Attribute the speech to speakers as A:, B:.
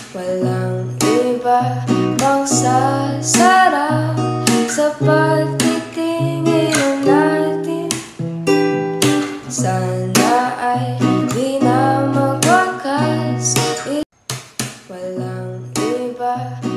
A: Walang iba bang sasarap sa pagtitingin natin. Sana ay di na magwakas. Walang iba